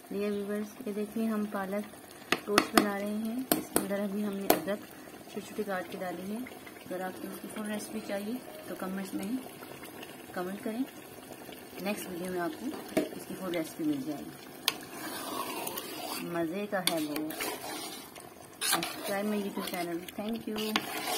Dear viewers, ये देखिए हम पालक टोस्ट बना रहे हैं। इसके अंदर अभी हमने अदरक छोटी छोटी काट के डाली है। अगर आपको इसकी फुल रेसिपी चाहिए तो कमेंट्स में कमेंट करें। नेक्स्ट वीडियो में आपको इसकी फुल रेसिपी मिल जाएगी। मज़े का है वो। Subscribe my YouTube channel. Thank you.